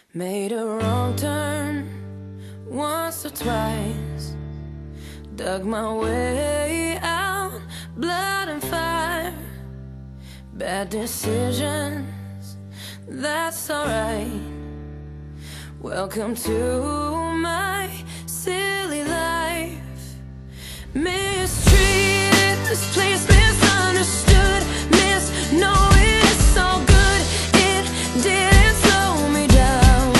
Made a wrong turn once or twice, dug my way out, blood and fire. Bad decisions, that's alright. Welcome to my silly life. Mistreated, misplaced, misunderstood, knowing it's all good. It didn't slow me down.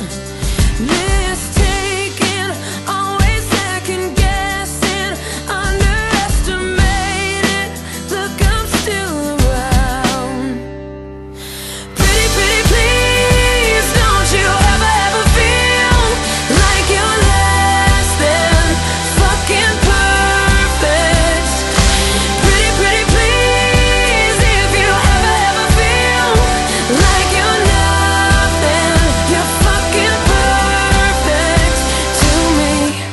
Mistaken, always second guessing, underestimated. Look, I'm still around. Pretty, pretty please, don't you ever feel like you're less than fucking perfect. Pretty, pretty please, if you ever feel like you're nothing, you're fucking perfect to me.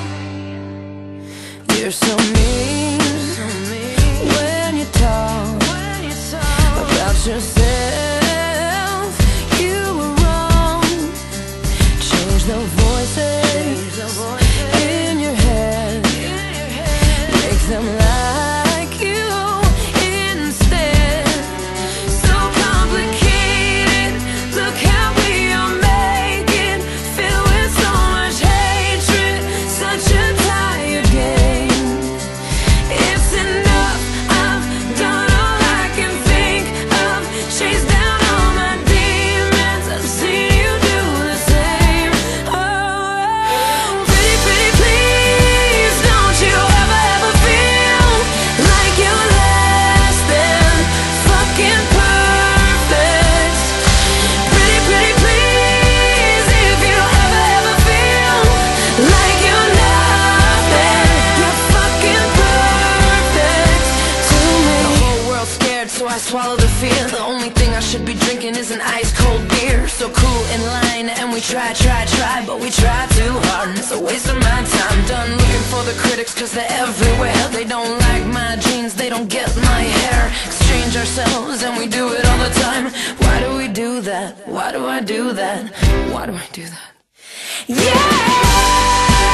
You're so mean when you talk about yourself. You were wrong. Change the voices in your head, make them like you instead. So complicated, look how we are making, filled with so much hatred, such a tired game. It's enough, I've done all I can think of, chased down all my demons, I've seen you do the same. Oh, pretty, pretty please, don't you ever feel like you're less than fucking perfect. Pretty, pretty please, if you ever feel like you're nothing, you're fucking perfect to me. The whole world's scared, so I swallow the fear. The only thing I should be drinking is an ice cold beer. So cool in line, and we try, but we try too hard, and it's a waste of my time. Done looking for the critics, cause they're everywhere. They don't like my jeans, they don't get my hair. Exchange ourselves, and we do it all the time. Why do we do that? Why do I do that? Why do I do that? Yeah!